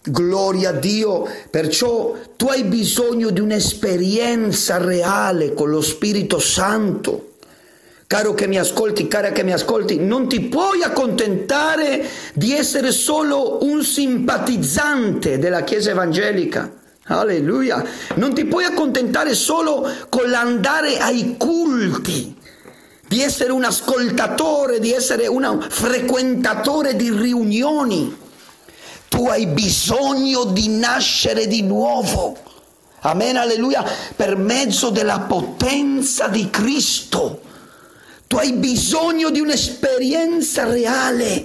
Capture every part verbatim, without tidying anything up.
Gloria a Dio. Perciò tu hai bisogno di un'esperienza reale con lo Spirito Santo. Caro che mi ascolti, cara che mi ascolti, non ti puoi accontentare di essere solo un simpatizzante della Chiesa evangelica. Alleluia. Non ti puoi accontentare solo con l'andare ai culti, di essere un ascoltatore, di essere un frequentatore di riunioni. Tu hai bisogno di nascere di nuovo. Amen, alleluia, per mezzo della potenza di Cristo. Tu hai bisogno di un'esperienza reale,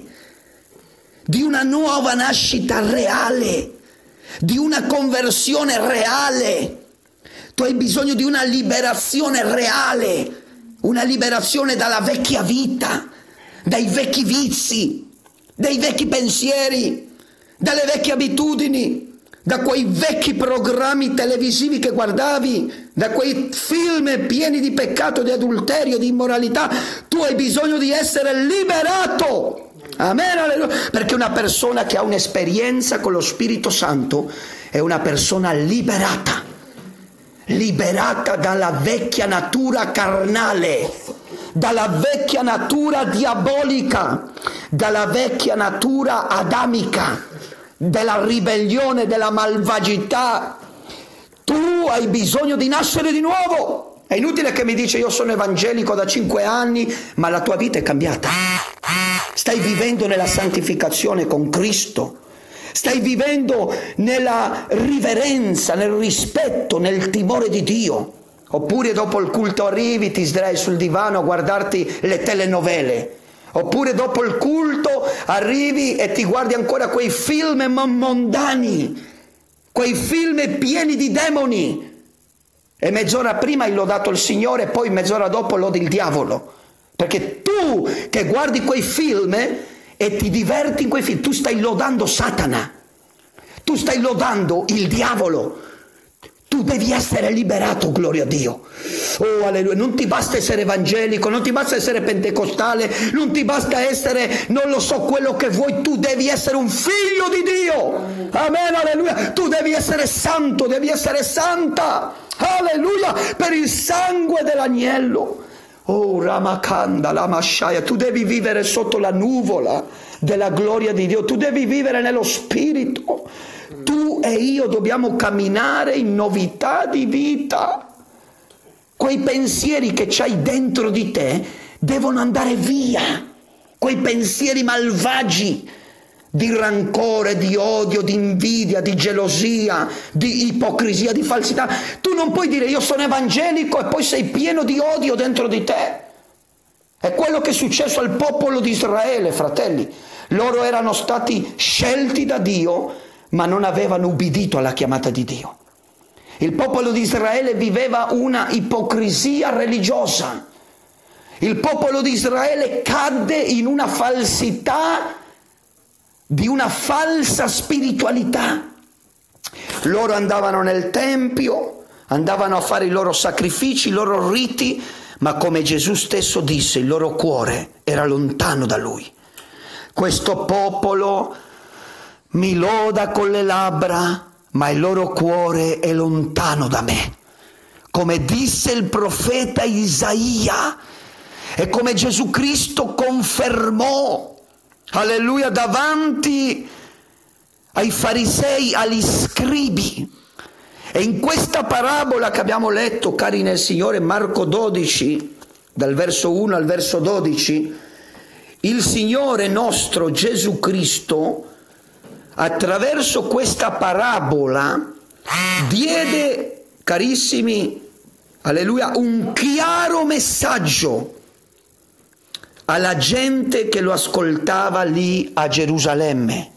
di una nuova nascita reale, di una conversione reale. Tu hai bisogno di una liberazione reale, una liberazione dalla vecchia vita, dai vecchi vizi, dai vecchi pensieri, dalle vecchie abitudini, da quei vecchi programmi televisivi che guardavi, da quei film pieni di peccato, di adulterio, di immoralità. Tu hai bisogno di essere liberato. Amen, alleluia. Perché una persona che ha un'esperienza con lo Spirito Santo è una persona liberata, liberata dalla vecchia natura carnale, dalla vecchia natura diabolica, dalla vecchia natura adamica, della ribellione, della malvagità. Tu hai bisogno di nascere di nuovo. È inutile che mi dici io sono evangelico da cinque anni, ma la tua vita è cambiata. Stai vivendo nella santificazione con Cristo. Stai vivendo nella riverenza, nel rispetto, nel timore di Dio. Oppure dopo il culto arrivi, ti sdrai sul divano a guardarti le telenovele. Oppure dopo il culto arrivi e ti guardi ancora quei film mondani, quei film pieni di demoni. E mezz'ora prima hai lodato il Signore e poi mezz'ora dopo lodi il diavolo. Perché tu che guardi quei film e ti diverti in quei film, tu stai lodando Satana. Tu stai lodando il diavolo. Tu devi essere liberato, gloria a Dio. Oh, alleluia. Non ti basta essere evangelico, non ti basta essere pentecostale, non ti basta essere, non lo so, quello che vuoi. Tu devi essere un figlio di Dio. Amen, alleluia. Tu devi essere santo, devi essere santa. Alleluia, per il sangue dell'agnello. Oh, Ramakanda, la Masciaia. Tu devi vivere sotto la nuvola della gloria di Dio. Tu devi vivere nello Spirito. Tu e io dobbiamo camminare in novità di vita. Quei pensieri che c'hai dentro di te devono andare via. Quei pensieri malvagi di rancore, di odio, di invidia, di gelosia, di ipocrisia, di falsità. Tu non puoi dire io sono evangelico e poi sei pieno di odio dentro di te. È quello che è successo al popolo di Israele, fratelli. Loro erano stati scelti da Dio, ma non avevano ubbidito alla chiamata di Dio. Il popolo di Israele viveva una ipocrisia religiosa. Il popolo di Israele cadde in una falsità, di una falsa spiritualità. Loro andavano nel tempio, andavano a fare i loro sacrifici, i loro riti, ma come Gesù stesso disse, il loro cuore era lontano da Lui. Questo popolo mi loda con le labbra, ma il loro cuore è lontano da me. Come disse il profeta Isaia e come Gesù Cristo confermò, alleluia, davanti ai farisei, agli scribi. E in questa parabola che abbiamo letto, cari nel Signore, Marco dodici, dal verso uno al verso dodici, il Signore nostro Gesù Cristo, attraverso questa parabola, diede, carissimi, alleluia, un chiaro messaggio alla gente che lo ascoltava lì a Gerusalemme.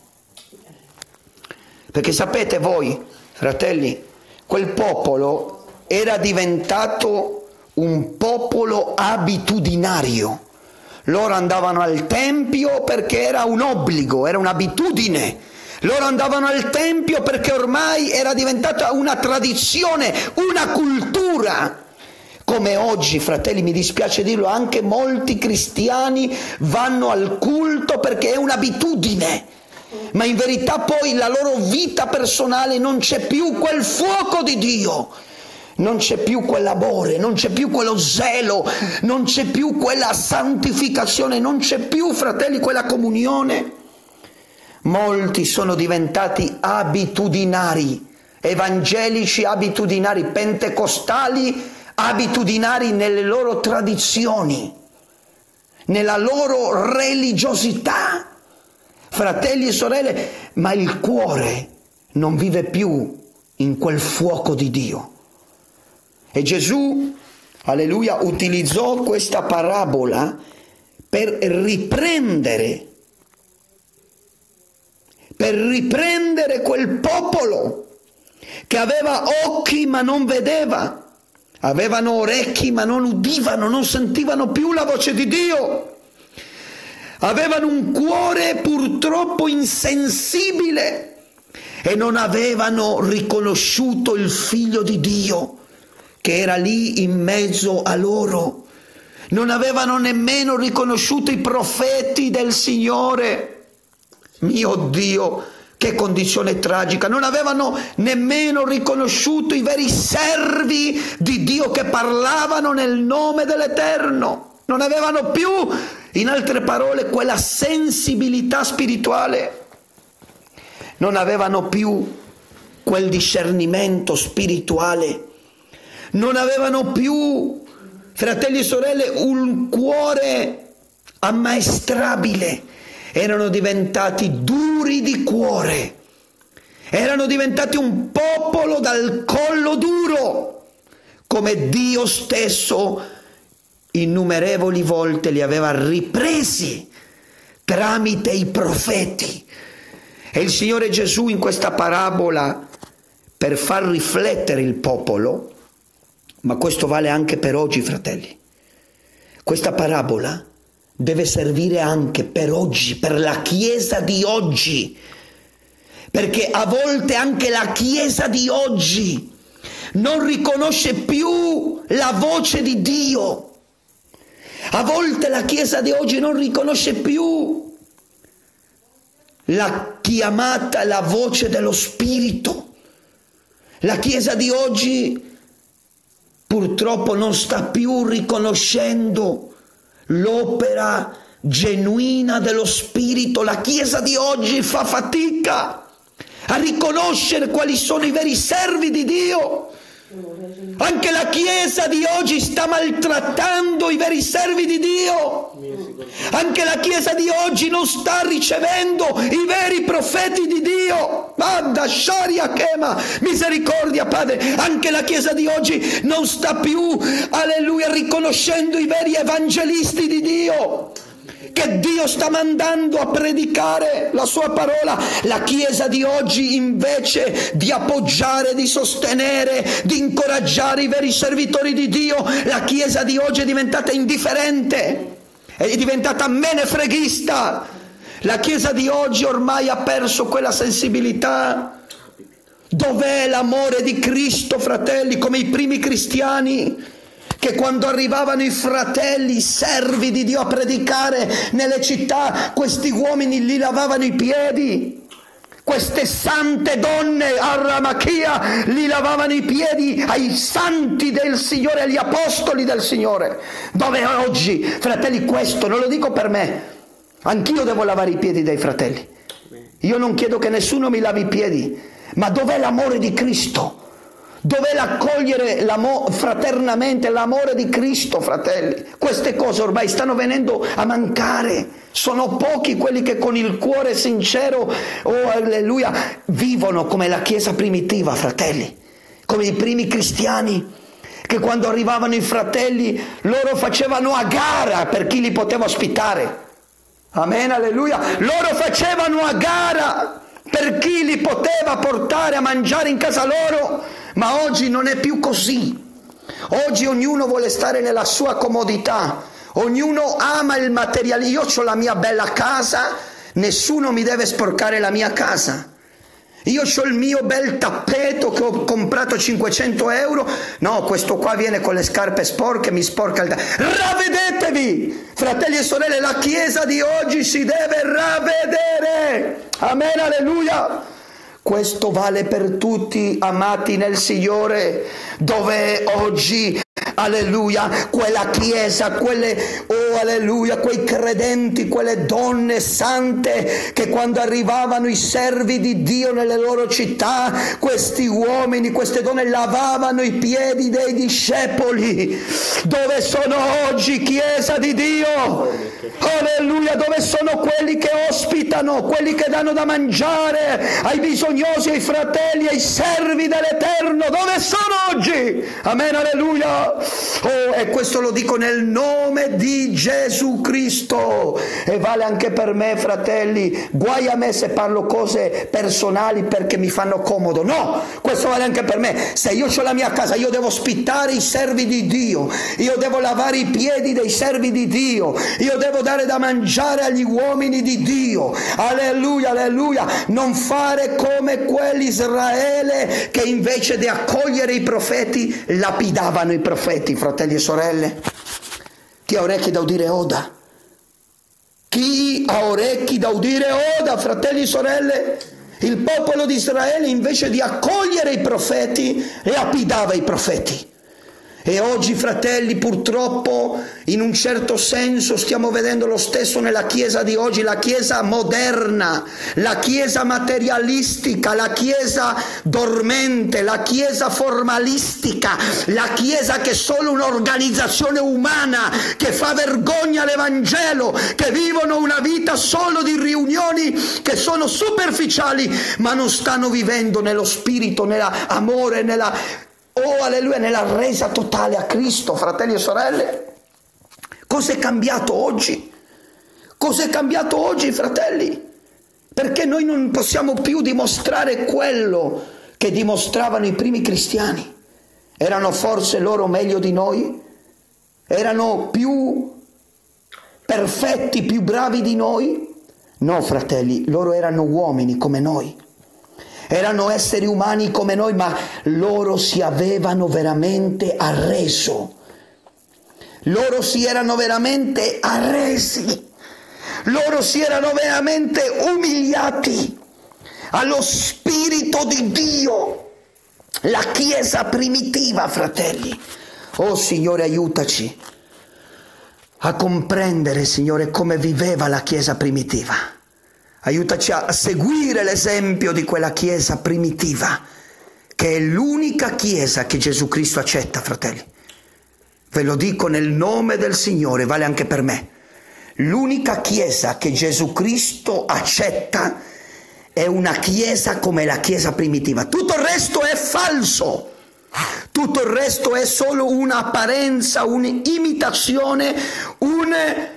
Perché sapete voi, fratelli, quel popolo era diventato un popolo abitudinario. Loro andavano al tempio perché era un obbligo, era un'abitudine. Loro andavano al tempio perché ormai era diventata una tradizione, una cultura. Come oggi, fratelli, mi dispiace dirlo, anche molti cristiani vanno al culto perché è un'abitudine. ma in verità poi la loro vita personale non c'è più quel fuoco di Dio, non c'è più quell'amore, non c'è più quello zelo, non c'è più quella santificazione, non c'è più, fratelli, quella comunione. Molti sono diventati abitudinari, evangelici abitudinari, pentecostali abitudinari nelle loro tradizioni, nella loro religiosità. Fratelli e sorelle, ma il cuore non vive più in quel fuoco di Dio. E Gesù, alleluia, utilizzò questa parabola per riprendere, per riprendere quel popolo che aveva occhi ma non vedeva, avevano orecchi ma non udivano, non sentivano più la voce di Dio. Avevano un cuore purtroppo insensibile e non avevano riconosciuto il Figlio di Dio che era lì in mezzo a loro. Non avevano nemmeno riconosciuto i profeti del Signore. Mio Dio, che condizione tragica! Non avevano nemmeno riconosciuto i veri servi di Dio che parlavano nel nome dell'Eterno. Non avevano più, in altre parole, quella sensibilità spirituale. Non avevano più quel discernimento spirituale. Non avevano più, fratelli e sorelle, un cuore ammaestrabile. Erano diventati duri di cuore. Erano diventati un popolo dal collo duro, come Dio stesso innumerevoli volte li aveva ripresi tramite i profeti. E il Signore Gesù in questa parabola, per far riflettere il popolo, ma questo vale anche per oggi, fratelli, questa parabola deve servire anche per oggi, per la Chiesa di oggi, perché a volte anche la Chiesa di oggi non riconosce più la voce di Dio. A volte la Chiesa di oggi non riconosce più la chiamata, la voce dello Spirito. La Chiesa di oggi purtroppo non sta più riconoscendo l'opera genuina dello Spirito. La Chiesa di oggi fa fatica a riconoscere quali sono i veri servi di Dio. Anche la Chiesa di oggi sta maltrattando i veri servi di Dio. Anche la Chiesa di oggi non sta ricevendo i veri profeti di Dio. Manda Sharia Kema, misericordia, Padre. Anche la Chiesa di oggi non sta più, alleluia, riconoscendo i veri evangelisti di Dio, che Dio sta mandando a predicare la sua parola. La Chiesa di oggi, invece di appoggiare, di sostenere, di incoraggiare i veri servitori di Dio, la Chiesa di oggi è diventata indifferente, è diventata menefreghista. La Chiesa di oggi ormai ha perso quella sensibilità. Dov'è l'amore di Cristo, fratelli, come i primi cristiani, che quando arrivavano i fratelli, i servi di Dio a predicare nelle città, questi uomini li lavavano i piedi. Queste sante donne, Arramachia, li lavavano i piedi ai santi del Signore, agli apostoli del Signore. Dove oggi, fratelli, questo non lo dico per me, anch'io devo lavare i piedi dei fratelli. Io non chiedo che nessuno mi lavi i piedi, ma dov'è l'amore di Cristo? Dov'è l'accogliere l'amo- fraternamente l'amore di Cristo, fratelli? Queste cose ormai stanno venendo a mancare. Sono pochi quelli che con il cuore sincero, oh alleluia, vivono come la Chiesa primitiva, fratelli, come i primi cristiani, che quando arrivavano i fratelli loro facevano a gara per chi li poteva ospitare. Amen, alleluia. Loro facevano a gara per chi li poteva portare a mangiare in casa loro. Ma oggi non è più così. Oggi ognuno vuole stare nella sua comodità, ognuno ama il materiale. Io ho la mia bella casa, nessuno mi deve sporcare la mia casa. Io ho il mio bel tappeto che ho comprato a cinquecento euro. No, questo qua viene con le scarpe sporche, mi sporca il... Ravvedetevi, fratelli e sorelle, la Chiesa di oggi si deve ravvedere. Amen, alleluia. Questo vale per tutti, amati nel Signore, dove oggi, alleluia, quella Chiesa, quelle, oh alleluia, quei credenti, quelle donne sante che quando arrivavano i servi di Dio nelle loro città, questi uomini, queste donne lavavano i piedi dei discepoli. Dove sono oggi, Chiesa di Dio? Alleluia, dove sono quelli che ospitano, quelli che danno da mangiare ai bisognosi, ai fratelli, ai servi dell'Eterno? Dove sono oggi? Amen, alleluia. Oh, e questo lo dico nel nome di Gesù Cristo, e vale anche per me, fratelli. Guai a me se parlo cose personali perché mi fanno comodo. No, questo vale anche per me. Se io ho la mia casa, io devo ospitare i servi di Dio, io devo lavare i piedi dei servi di Dio, io devo dare da mangiare agli uomini di Dio. Alleluia, alleluia. Non fare come quell'Israele che invece di accogliere i profeti lapidavano i profeti. Fratelli e sorelle, chi ha orecchi da udire oda. Chi ha orecchi da udire oda, fratelli e sorelle. Il popolo di Israele invece di accogliere i profeti lapidava i profeti. E oggi, fratelli, purtroppo in un certo senso stiamo vedendo lo stesso nella Chiesa di oggi, la Chiesa moderna, la Chiesa materialistica, la Chiesa dormente, la Chiesa formalistica, la Chiesa che è solo un'organizzazione umana, che fa vergogna all'Evangelo, che vivono una vita solo di riunioni che sono superficiali, ma non stanno vivendo nello spirito, nell'amore, nella... Oh, alleluia, nella resa totale a Cristo, fratelli e sorelle. Cos'è cambiato oggi? Cos'è cambiato oggi, fratelli? Perché noi non possiamo più dimostrare quello che dimostravano i primi cristiani. Erano forse loro meglio di noi? Erano più perfetti, più bravi di noi? No, fratelli, loro erano uomini come noi. Erano esseri umani come noi, ma loro si avevano veramente arreso. Loro si erano veramente arresi. Loro si erano veramente umiliati allo Spirito di Dio. La Chiesa primitiva, fratelli. Oh Signore, aiutaci a comprendere, Signore, come viveva la Chiesa primitiva. Aiutaci a seguire l'esempio di quella Chiesa primitiva, che è l'unica Chiesa che Gesù Cristo accetta, fratelli. Ve lo dico nel nome del Signore, vale anche per me. L'unica Chiesa che Gesù Cristo accetta è una Chiesa come la Chiesa primitiva. Tutto il resto è falso. Tutto il resto è solo un'apparenza, un'imitazione, un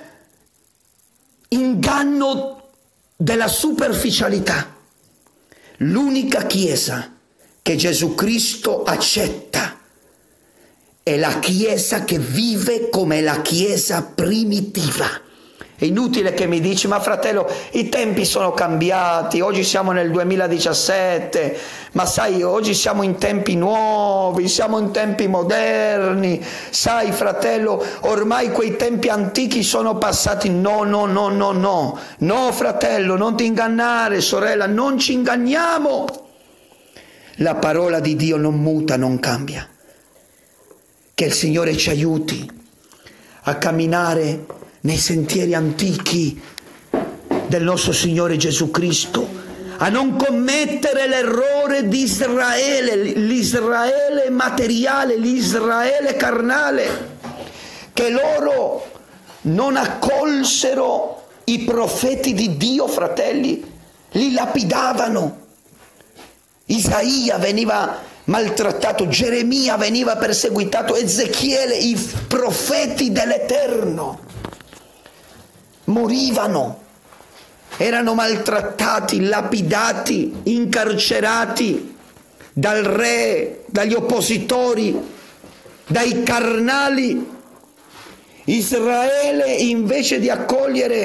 inganno della superficialità. L'unica Chiesa che Gesù Cristo accetta è la Chiesa che vive come la Chiesa primitiva. È inutile che mi dici, ma fratello, i tempi sono cambiati, oggi siamo nel duemiladiciassette, ma sai, oggi siamo in tempi nuovi, siamo in tempi moderni, sai fratello, ormai quei tempi antichi sono passati. No, no, no, no, no, no fratello, non ti ingannare, sorella, non ci inganniamo. La parola di Dio non muta, non cambia. Che il Signore ci aiuti a camminare nei sentieri antichi del nostro Signore Gesù Cristo, a non commettere l'errore di Israele, l'Israele materiale, l'Israele carnale, che loro non accolsero i profeti di Dio, fratelli, li lapidavano. Isaia veniva maltrattato, Geremia veniva perseguitato, Ezechiele, i profeti dell'Eterno morivano, erano maltrattati, lapidati, incarcerati dal re, dagli oppositori, dai carnali. Israele, invece di accogliere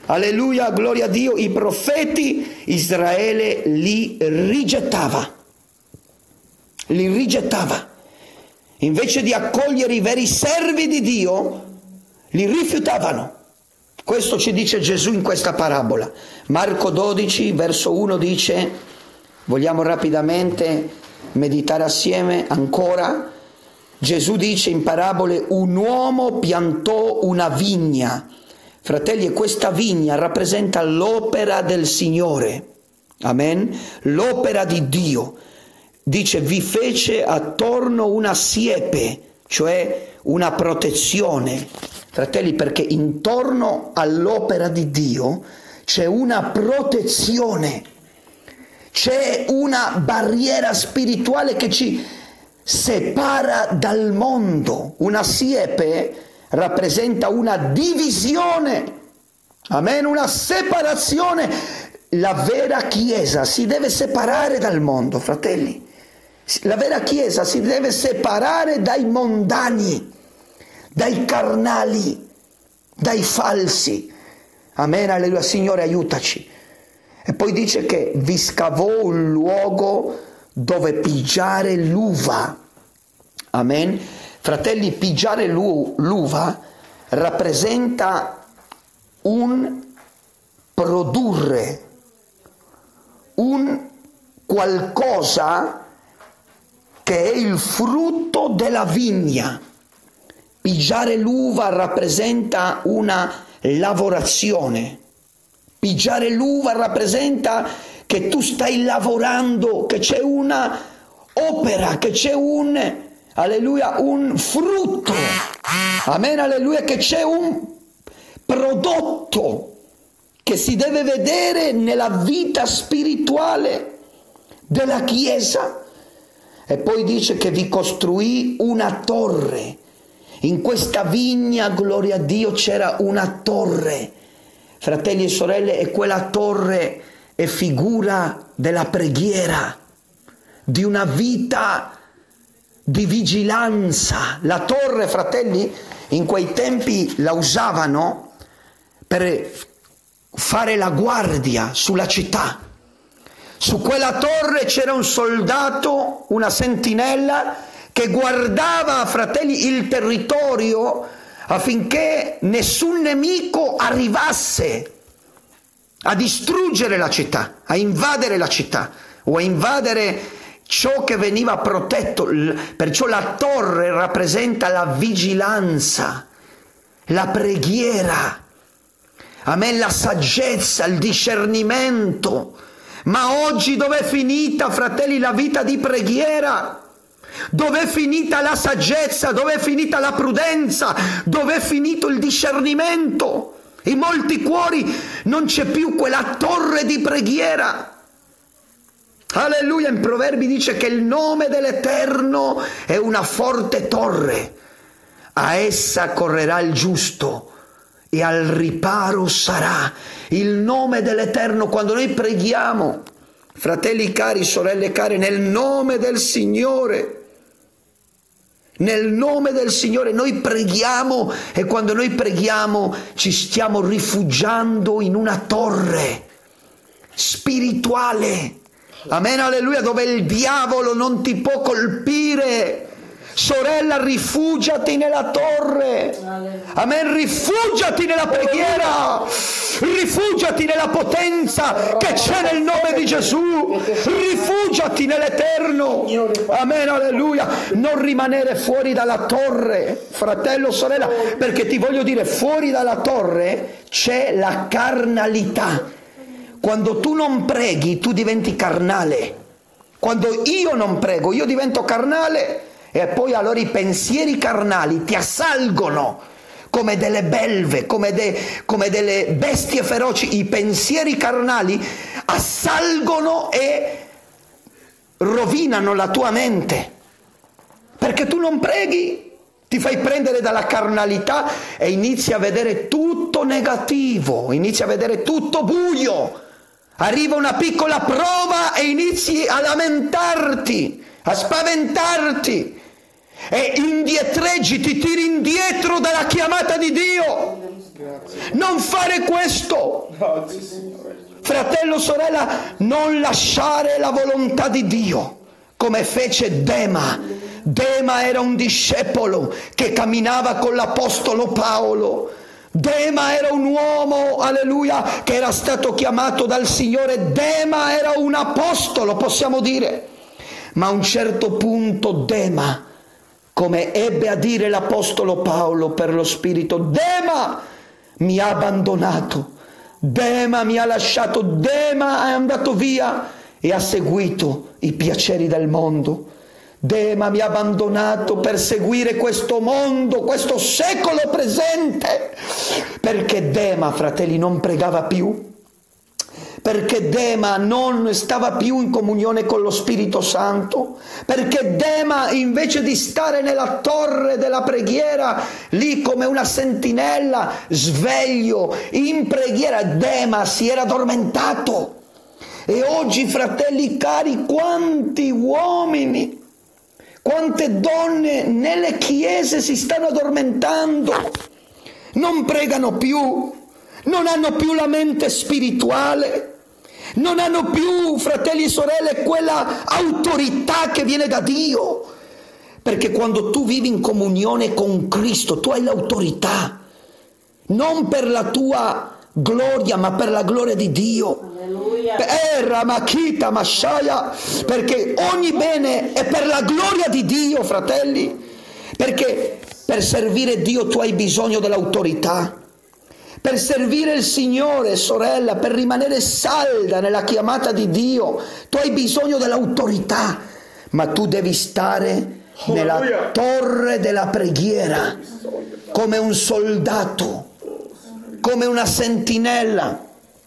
alleluia, gloria a Dio, i profeti, Israele li rigettava, li rigettava. Invece di accogliere i veri servi di Dio, li rifiutavano. Questo ci dice Gesù in questa parabola. Marco dodici, verso uno dice, vogliamo rapidamente meditare assieme ancora. Gesù dice in parabole, un uomo piantò una vigna. Fratelli, e questa vigna rappresenta l'opera del Signore. Amen? L'opera di Dio. Dice, vi fece attorno una siepe, cioè una protezione. Fratelli, perché intorno all'opera di Dio c'è una protezione, c'è una barriera spirituale che ci separa dal mondo. Una siepe rappresenta una divisione, amen, una separazione. La vera Chiesa si deve separare dal mondo, fratelli. La vera Chiesa si deve separare dai mondani, dai carnali, dai falsi. Amen, alleluia, Signore aiutaci. E poi dice che vi scavò un luogo dove pigiare l'uva. Amen. Fratelli, pigiare l'uva rappresenta un produrre, un qualcosa che è il frutto della vigna. Pigiare l'uva rappresenta una lavorazione. Pigiare l'uva rappresenta che tu stai lavorando, che c'è una opera, che c'è un, alleluia, un frutto. Amen, alleluia, che c'è un prodotto che si deve vedere nella vita spirituale della Chiesa. E poi dice che vi costruì una torre. In questa vigna, gloria a Dio, c'era una torre. Fratelli e sorelle, e quella torre è figura della preghiera, di una vita di vigilanza. La torre, fratelli, in quei tempi la usavano per fare la guardia sulla città. Su quella torre c'era un soldato, una sentinella, che guardava, fratelli, il territorio affinché nessun nemico arrivasse a distruggere la città, a invadere la città o a invadere ciò che veniva protetto. Perciò la torre rappresenta la vigilanza, la preghiera, amen, la saggezza, il discernimento. Ma oggi dov'è finita, fratelli, la vita di preghiera? Dov'è finita la saggezza? Dov'è finita la prudenza? Dov'è finito il discernimento? In molti cuori non c'è più quella torre di preghiera. Alleluia, in Proverbi dice che il nome dell'Eterno è una forte torre. A essa correrà il giusto e al riparo sarà. Il nome dell'Eterno, quando noi preghiamo, fratelli cari, sorelle care, nel nome del Signore, nel nome del Signore noi preghiamo, e quando noi preghiamo ci stiamo rifugiando in una torre spirituale, amen, alleluia, dove il diavolo non ti può colpire. Sorella, rifugiati nella torre, amen, rifugiati nella preghiera, rifugiati nella potenza che c'è nel nome di Gesù, rifugiati nell'Eterno, amen, alleluia. Non rimanere fuori dalla torre, fratello, sorella, perché ti voglio dire, fuori dalla torre c'è la carnalità. Quando tu non preghi, tu diventi carnale. Quando io non prego, io divento carnale. E poi allora i pensieri carnali ti assalgono come delle belve, come, de, come delle bestie feroci. I pensieri carnali assalgono e rovinano la tua mente, perché tu non preghi, ti fai prendere dalla carnalità e inizi a vedere tutto negativo, inizi a vedere tutto buio. Arriva una piccola prova e inizi a lamentarti, a spaventarti, e indietreggi, ti tiri indietro dalla chiamata di Dio. Non fare questo. Fratello, sorella, non lasciare la volontà di Dio, come fece Dema. Dema era un discepolo che camminava con l'apostolo Paolo. Dema era un uomo, alleluia, che era stato chiamato dal Signore. Dema era un apostolo, possiamo dire. Ma a un certo punto Dema, come ebbe a dire l'apostolo Paolo per lo Spirito, Dema mi ha abbandonato, Dema mi ha lasciato, Dema è andato via e ha seguito i piaceri del mondo. Dema mi ha abbandonato per seguire questo mondo, questo secolo presente, perché Dema, fratelli, non pregava più, perché Dema non stava più in comunione con lo Spirito Santo, perché Dema, invece di stare nella torre della preghiera, lì come una sentinella, sveglio, in preghiera, Dema si era addormentato. E oggi, fratelli cari, quanti uomini, quante donne nelle chiese si stanno addormentando, non pregano più, non hanno più la mente spirituale, non hanno più, fratelli e sorelle, quella autorità che viene da Dio. Perché quando tu vivi in comunione con Cristo, tu hai l'autorità, non per la tua gloria, ma per la gloria di Dio. Era Makita Mashaya, perché ogni bene è per la gloria di Dio, fratelli. Perché per servire Dio tu hai bisogno dell'autorità. Per servire il Signore, sorella, per rimanere salda nella chiamata di Dio, tu hai bisogno dell'autorità, ma tu devi stare nella torre della preghiera come un soldato, come una sentinella,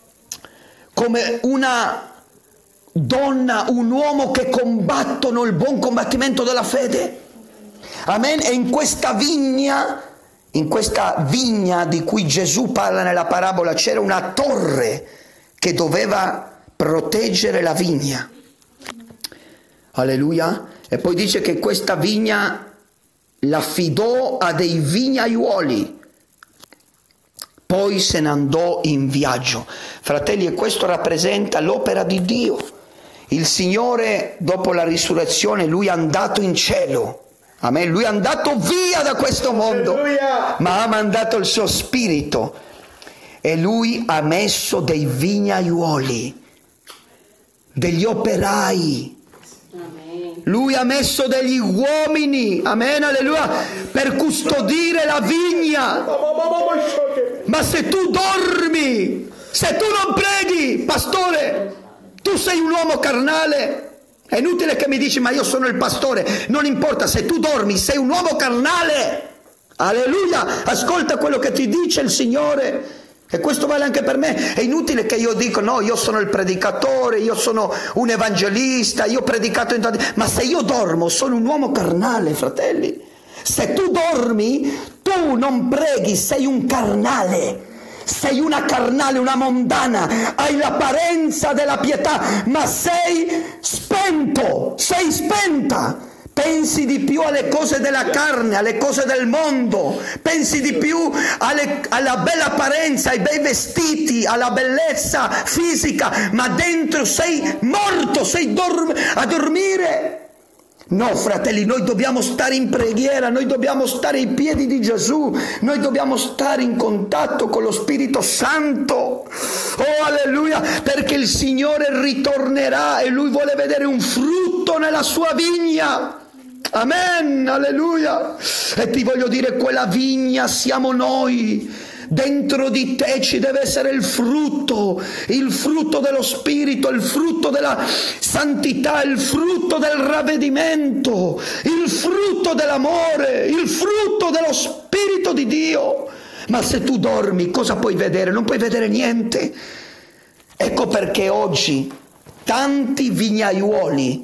come una donna, un uomo che combattono il buon combattimento della fede. Amen. E in questa vigna, in questa vigna di cui Gesù parla nella parabola, c'era una torre che doveva proteggere la vigna. Alleluia. E poi dice che questa vigna l'affidò a dei vignaiuoli. Poi se ne andò in viaggio. Fratelli, e questo rappresenta l'opera di Dio. Il Signore, dopo la risurrezione, Lui è andato in cielo. Amen. Lui è andato via da questo mondo, Alleluia, ma ha mandato il suo Spirito. E Lui ha messo dei vignaiuoli, degli operai. Amen. Lui ha messo degli uomini, amen, alleluia, per custodire la vigna. Ma se tu dormi, se tu non preghi, pastore, tu sei un uomo carnale. È inutile che mi dici, ma io sono il pastore. Non importa, se tu dormi, sei un uomo carnale. Alleluia, ascolta quello che ti dice il Signore. E questo vale anche per me. È inutile che io dico, no, io sono il predicatore, io sono un evangelista, io ho predicato in tanti... Ma se io dormo, sono un uomo carnale, fratelli. Se tu dormi, tu non preghi, sei un carnale. Sei una carnale, una mondana, hai l'apparenza della pietà, ma sei spento, sei spenta. Pensi di più alle cose della carne, alle cose del mondo, pensi di più alle, alla bella apparenza, ai bei vestiti, alla bellezza fisica, ma dentro sei morto, sei dorm- a dormire. No, fratelli, noi dobbiamo stare in preghiera, noi dobbiamo stare ai piedi di Gesù, noi dobbiamo stare in contatto con lo Spirito Santo. Oh, alleluia, perché il Signore ritornerà e Lui vuole vedere un frutto nella sua vigna. Amen, alleluia. E ti voglio dire, quella vigna siamo noi. Dentro di te ci deve essere il frutto, il frutto dello Spirito, il frutto della santità, il frutto del ravvedimento, il frutto dell'amore, il frutto dello Spirito di Dio. Ma se tu dormi, cosa puoi vedere? Non puoi vedere niente. Ecco perché oggi tanti vignaiuoli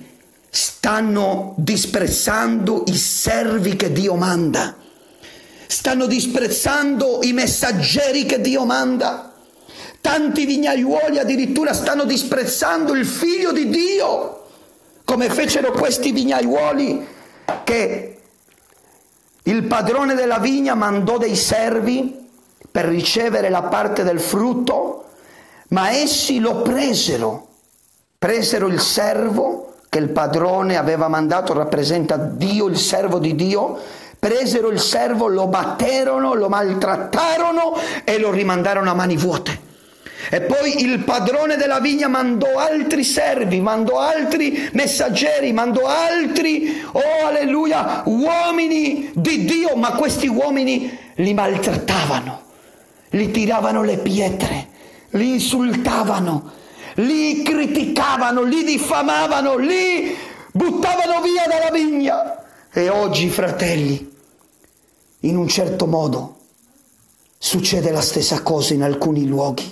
stanno disprezzando i servi che Dio manda. Stanno disprezzando i messaggeri che Dio manda. Tanti vignaiuoli addirittura stanno disprezzando il Figlio di Dio, come fecero questi vignaiuoli, che il padrone della vigna mandò dei servi per ricevere la parte del frutto, ma essi lo presero, presero il servo che il padrone aveva mandato, rappresenta Dio, il servo di Dio, presero il servo, lo batterono, lo maltrattarono e lo rimandarono a mani vuote. E poi il padrone della vigna mandò altri servi, mandò altri messaggeri, mandò altri, oh alleluia, uomini di Dio, ma questi uomini li maltrattavano, li tiravano le pietre, li insultavano, li criticavano, li diffamavano, li buttavano via dalla vigna. E oggi, fratelli, in un certo modo succede la stessa cosa in alcuni luoghi.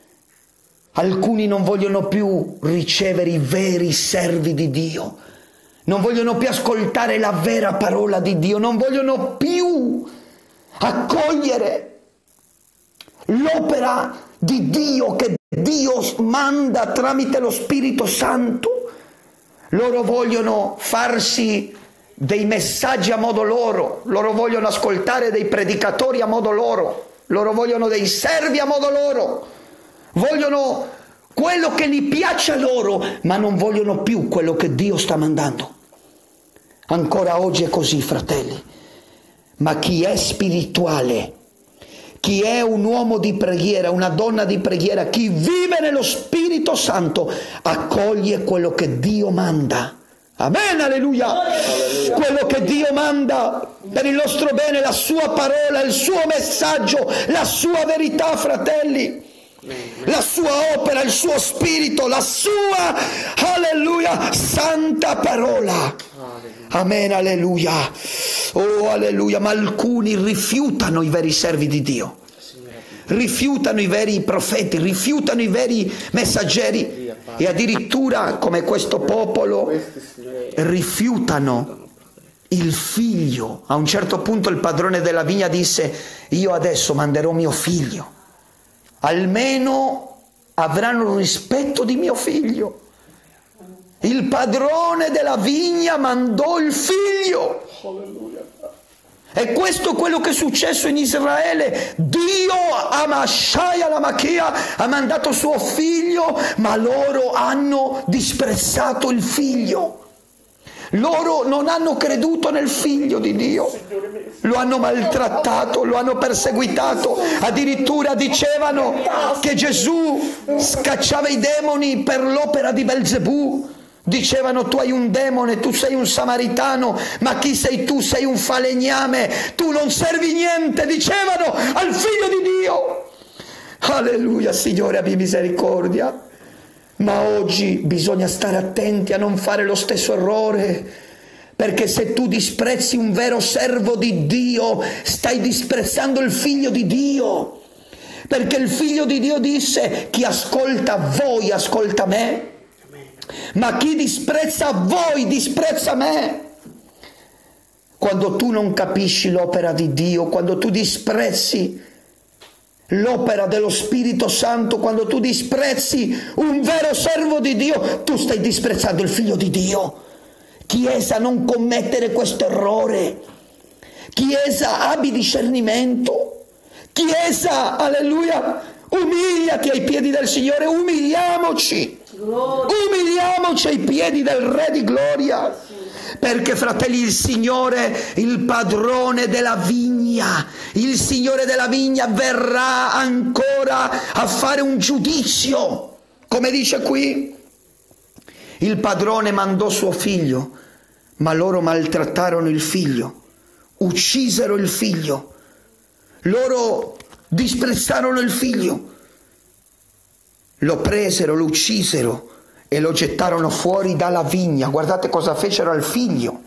Alcuni non vogliono più ricevere i veri servi di Dio, non vogliono più ascoltare la vera parola di Dio, non vogliono più accogliere l'opera di Dio che Dio manda tramite lo Spirito Santo. Loro vogliono farsi dei messaggi a modo loro, loro vogliono ascoltare dei predicatori a modo loro, loro vogliono dei servi a modo loro. Vogliono quello che gli piace a loro, ma non vogliono più quello che Dio sta mandando. Ancora oggi è così, fratelli. Ma chi è spirituale, chi è un uomo di preghiera, una donna di preghiera, chi vive nello Spirito Santo, accoglie quello che Dio manda. Amen, alleluia. alleluia. Quello che Dio manda per il nostro bene, la sua parola, il suo messaggio, la sua verità, fratelli. La sua opera, il suo spirito, la sua, alleluia, santa parola. Amen, alleluia. Oh, alleluia. Ma alcuni rifiutano i veri servi di Dio, rifiutano i veri profeti, rifiutano i veri messaggeri e addirittura, come questo popolo, rifiutano il figlio. A un certo punto il padrone della vigna disse: io adesso manderò mio figlio, almeno avranno rispetto di mio figlio. Il padrone della vigna mandò il figlio. E questo è quello che è successo in Israele. Dio a Mashiach la Machia ha mandato suo figlio, ma loro hanno disprezzato il figlio. Loro non hanno creduto nel figlio di Dio, lo hanno maltrattato, lo hanno perseguitato, addirittura dicevano che Gesù scacciava i demoni per l'opera di Belzebù. Dicevano: tu hai un demone, tu sei un samaritano, ma chi sei tu? Sei un falegname, tu non servi niente, dicevano al figlio di Dio. Alleluia, Signore, abbi misericordia. Ma oggi bisogna stare attenti a non fare lo stesso errore, perché se tu disprezzi un vero servo di Dio, stai disprezzando il figlio di Dio, perché il figlio di Dio disse: chi ascolta voi ascolta me, ma chi disprezza voi disprezza me. Quando tu non capisci l'opera di Dio, quando tu disprezzi l'opera dello Spirito Santo, quando tu disprezzi un vero servo di Dio, tu stai disprezzando il figlio di Dio. Chiesa, non commettere questo errore. Chiesa, abbi discernimento. Chiesa, alleluia, umiliati ai piedi del Signore, umiliamoci. Umiliamoci ai piedi del Re di gloria, perché, fratelli, il Signore, il padrone della vigna, il Signore della vigna verrà ancora a fare un giudizio, come dice qui. Il padrone mandò suo figlio, ma loro maltrattarono il figlio, uccisero il figlio, loro disprezzarono il figlio. Lo presero, lo uccisero e lo gettarono fuori dalla vigna. Guardate cosa fecero al figlio.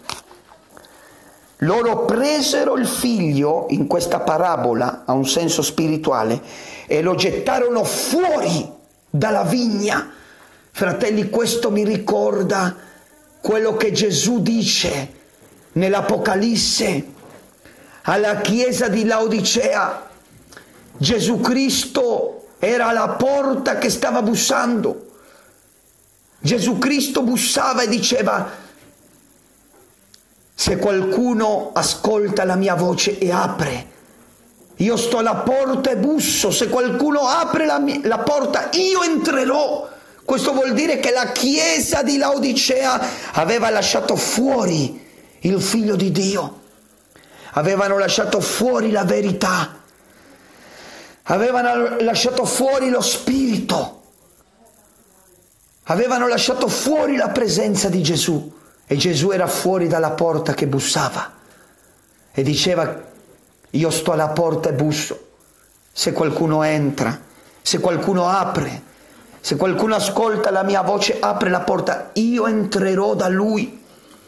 Loro presero il figlio, in questa parabola ha un senso spirituale, e lo gettarono fuori dalla vigna. Fratelli, questo mi ricorda quello che Gesù dice nell'Apocalisse alla chiesa di Laodicea. Gesù Cristo era la porta che stava bussando. Gesù Cristo bussava e diceva: se qualcuno ascolta la mia voce e apre, Io sto alla porta e busso, se qualcuno apre la, mia, la porta io entrerò. Questo vuol dire che la chiesa di Laodicea aveva lasciato fuori il Figlio di Dio, avevano lasciato fuori la verità, avevano lasciato fuori lo Spirito, avevano lasciato fuori la presenza di Gesù, e Gesù era fuori dalla porta che bussava e diceva: io sto alla porta e busso, se qualcuno entra, se qualcuno apre, se qualcuno ascolta la mia voce, apre la porta, io entrerò da lui.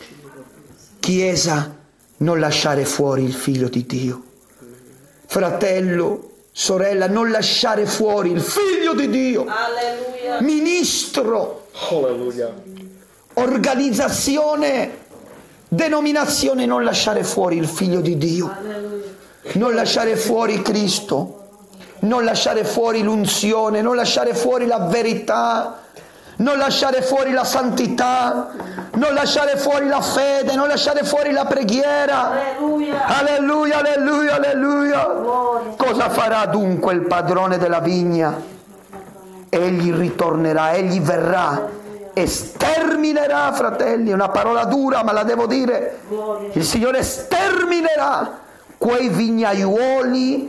Chiesa, non lasciare fuori il Figlio di Dio. Fratello, sorella, non lasciare fuori il Figlio di Dio. Alleluia. Ministro, Alleluia. organizzazione, denominazione, non lasciare fuori il Figlio di Dio. Alleluia. Non lasciare fuori Cristo, non lasciare fuori l'unzione, non lasciare fuori la verità, non lasciare fuori la santità, non lasciare fuori la fede, non lasciare fuori la preghiera. Alleluia. Alleluia, alleluia, alleluia. Gloria. Cosa farà dunque il padrone della vigna? Egli ritornerà, egli verrà e sterminerà, fratelli, è una parola dura ma la devo dire. Gloria. Il Signore sterminerà quei vignaiuoli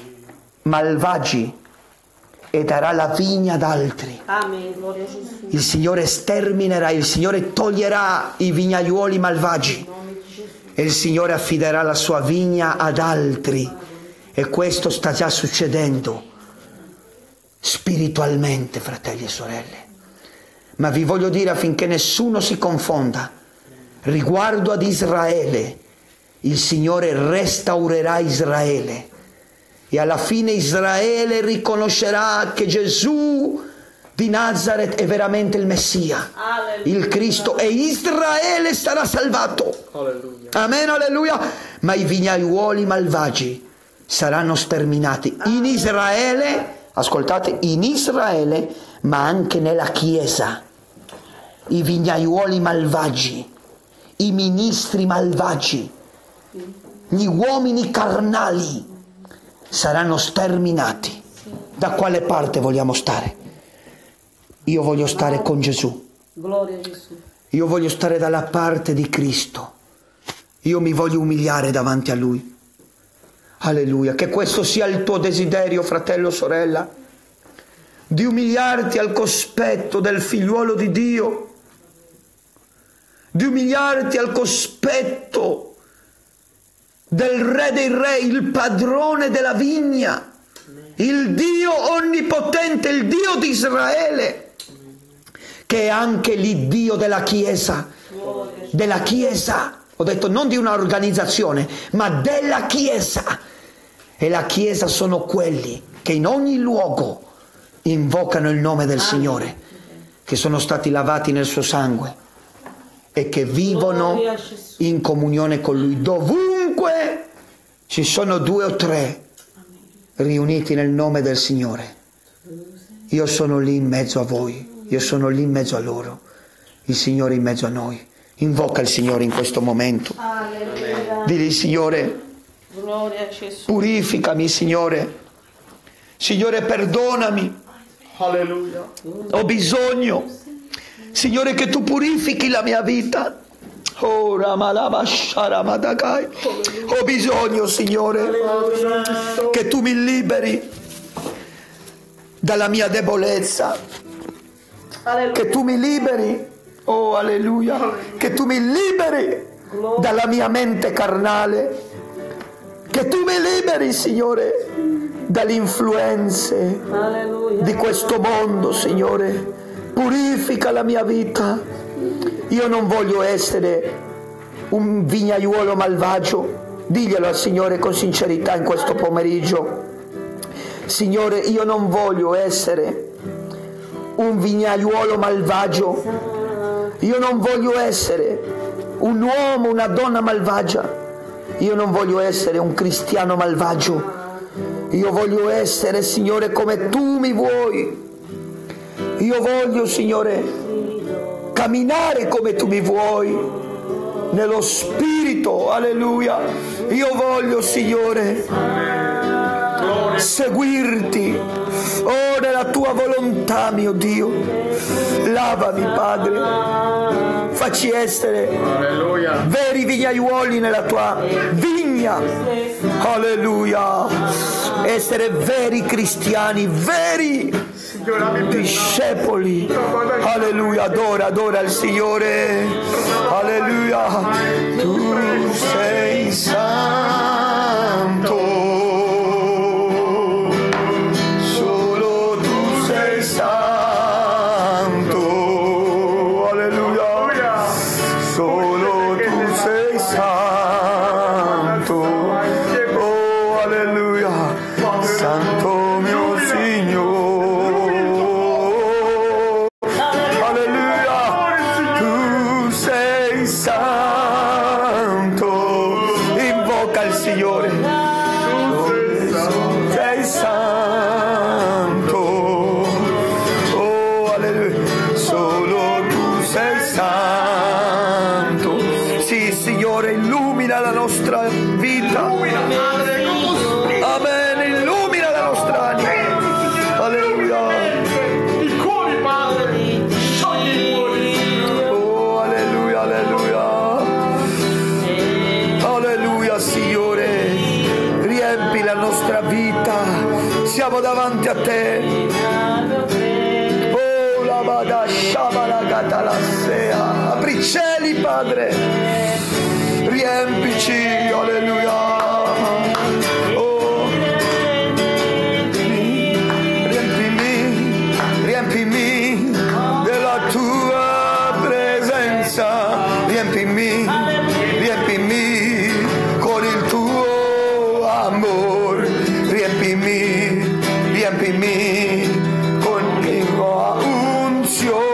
malvagi e darà la vigna ad altri. Amen. Gloria a Gesù. Il Signore sterminerà, il Signore toglierà i vignaiuoli malvagi e il Signore affiderà la sua vigna ad altri. E questo sta già succedendo spiritualmente, fratelli e sorelle. Ma vi voglio dire, affinché nessuno si confonda, riguardo ad Israele, il Signore restaurerà Israele e alla fine Israele riconoscerà che Gesù di Nazaret è veramente il Messia, Alleluia. il Cristo, e Israele sarà salvato. Alleluia. Amen, alleluia. Ma i vignaiuoli malvagi saranno sterminati in Israele, ascoltate, in Israele, ma anche nella Chiesa. I vignaiuoli malvagi, i ministri malvagi, gli uomini carnali saranno sterminati. Da quale parte vogliamo stare? Io voglio stare con Gesù. Gloria a Gesù. Io voglio stare dalla parte di Cristo. Io mi voglio umiliare davanti a Lui. Alleluia. Che questo sia il tuo desiderio, fratello, sorella, di umiliarti al cospetto del figliuolo di Dio, di umiliarti al cospetto del Re dei Re, il padrone della vigna, il Dio onnipotente, il Dio di Israele, che è anche l'Iddio della Chiesa, della Chiesa. Ho detto non di un'organizzazione, ma della Chiesa. E la Chiesa sono quelli che in ogni luogo invocano il nome del Signore, che sono stati lavati nel suo sangue e che vivono in comunione con Lui. Dovunque ci sono due o tre riuniti nel nome del Signore, io sono lì in mezzo a voi, io sono lì in mezzo a loro, il Signore in mezzo a noi. Invoca il Signore in questo momento. Alleluia. Dili: Signore, Gloria a Gesù. purificami, Signore. Signore, perdonami. Alleluia. Ho bisogno, Signore, che tu purifichi la mia vita. Oh, Ramalama Sharamadakai. Ho bisogno, Signore, che tu mi liberi dalla mia debolezza, che tu mi liberi, oh alleluia, che tu mi liberi dalla mia mente carnale, che tu mi liberi, Signore, dalle influenze Alleluia. di questo mondo, Signore. Purifica la mia vita. Io non voglio essere un vignaiuolo malvagio. Diglielo al Signore con sincerità in questo pomeriggio. Signore, io non voglio essere un vignaiuolo malvagio. Io non voglio essere un uomo, una donna malvagia. Io non voglio essere un cristiano malvagio. Io voglio essere, Signore, come tu mi vuoi. Io voglio, Signore, camminare come tu mi vuoi, nello Spirito, alleluia. Io voglio, Signore, seguirti, oh, nella tua volontà, mio Dio. Lavami, Padre, facci essere Alleluia. veri vignaiuoli nella tua vigna. Alleluia. Essere veri cristiani, veri Signore, abbi pietà. discepoli. Alleluia. Adora, adora il Signore. Alleluia. Tu sei santo. Solo tu sei santo. Alleluia. Solo tu sei santo. Oh, alleluia. Santo mio Signore. Alleluia. Tu sei santo. Invoca il Signore. Sei santo. Oh, alleluia. Solo tu sei santo. Sì, Signore, illumina la nostra vita. Amen. Illumina la nostra anima. Alleluia. I cuori, Padre. Sciogli i cuori. Oh, alleluia, alleluia. Alleluia, Signore. Riempi la nostra vita. Siamo davanti a te. Oh, la vada shabala gatalasea. Apri i cieli, Padre. Riempici. Alleluia. Oh, riempimi, riempimi della tua presenza. Riempimi, riempimi con il tuo amor. Riempimi, riempimi con la tua unzione.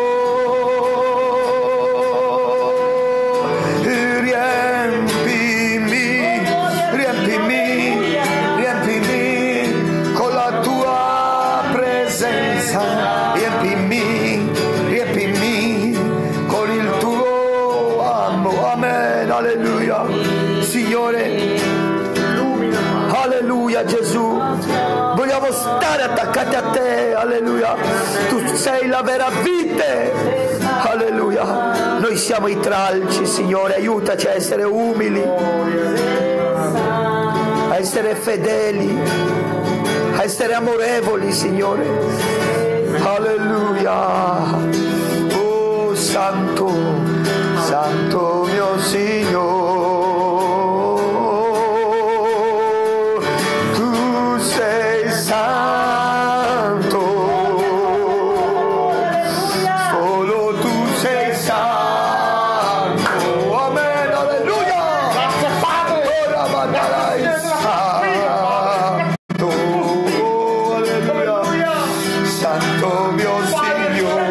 Riempimi, riempimi, riempimi con la tua presenza. Riempimi, riempimi con il tuo amore. Amen, alleluia. Signore, alleluia, Gesù. Vogliamo stare attaccati a te, alleluia. Tu sei la vera vite. Alleluia. Noi siamo i tralci, Signore. Aiutaci a essere umili, a essere fedeli, a essere amorevoli, Signore. Alleluia. Oh, santo, santo mio Signore. Tu sei santo. Solo tu sei santo. Amen. Alleluia. Ora mandarai santo. Alleluia. Santo mio Signore.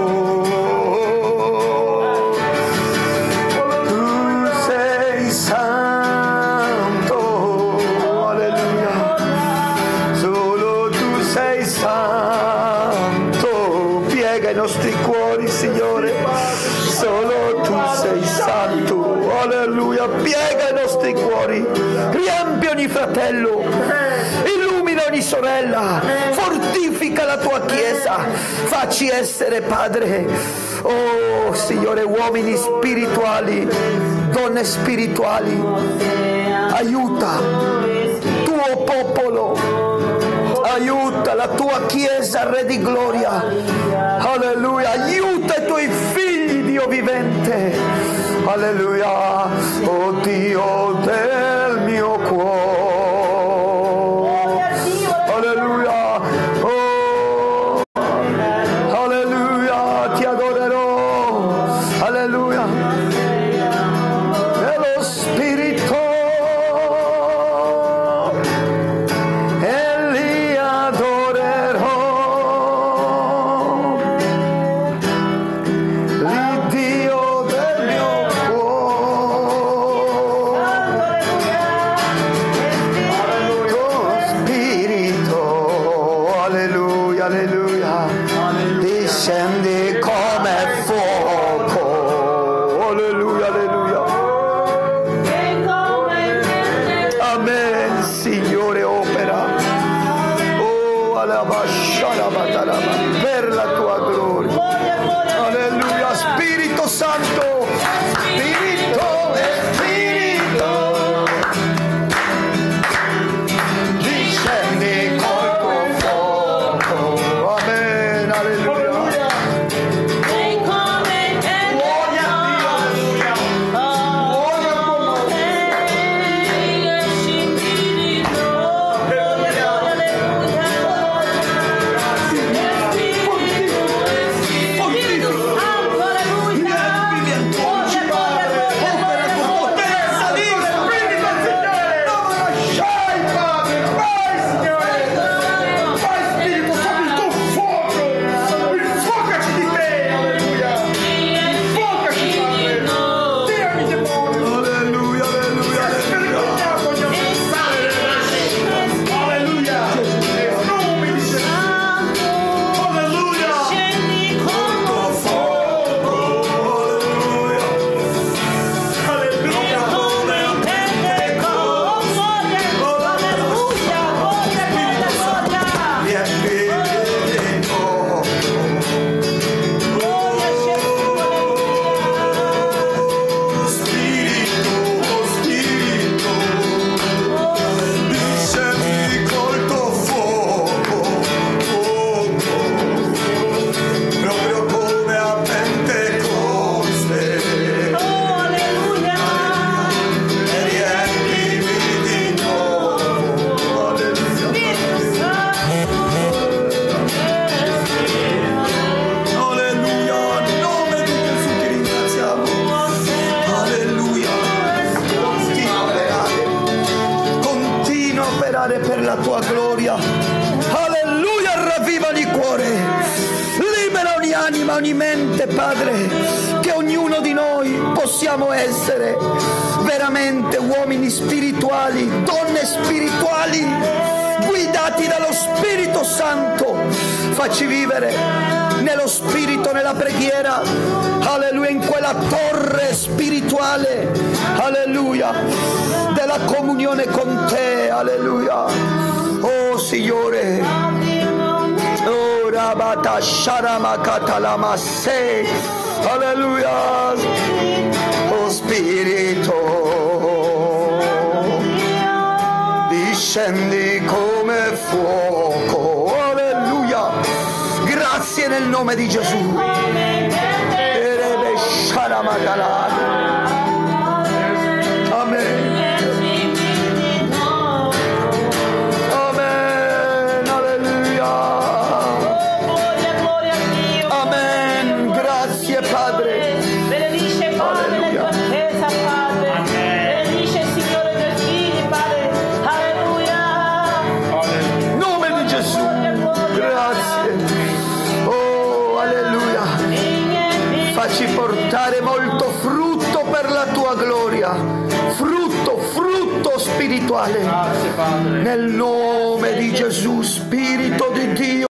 Tu sei santo. Alleluia. Solo tu sei santo. Piega i nostri cuori, Signore. Solo tu sei santo. Alleluia. Piega i nostri cuori. Riempi ogni fratello. Illumina ogni sorella. Fortifica la tua chiesa. Facci essere, Padre, oh Signore, uomini spirituali, donne spirituali. Aiuta tuo popolo. Aiuta la tua chiesa, Re di gloria. Alleluia. Aiuta i tuoi figli, Dio vivente. Alleluia. Oh Dio del mio cuore. Alleluia. Oh, alleluia. Ti adorerò. Alleluia. Nello Spirito. E li adorerò. L'Iddio del mio cuore. la tua gloria. Alleluia, ravviva il cuore, libera ogni anima, ogni mente, Padre, che ognuno di noi possiamo essere veramente uomini spirituali, donne spirituali, guidati dallo Spirito Santo. Facci vivere nello Spirito, nella preghiera, alleluia, in quella torre spirituale, alleluia, della comunione con te, alleluia. Oh Signore, oh Rabata Sharamakatalamase, alleluia. Oh Spirito, discendi come fuoco, alleluia. Grazie nel nome di Gesù. Erebe Sharamakala. Amen. Amen. Alleluia. Amen. Grazie Padre. Benedice Padre la tua chiesa, Padre. Benedice il Signore dei figli, Padre. Alleluia. Nome di Gesù. Grazie. Oh, alleluia. Facci portare molto frutto per la tua gloria. Frutto, frutto spirituale. Nel nome di Gesù, Spirito di Dio.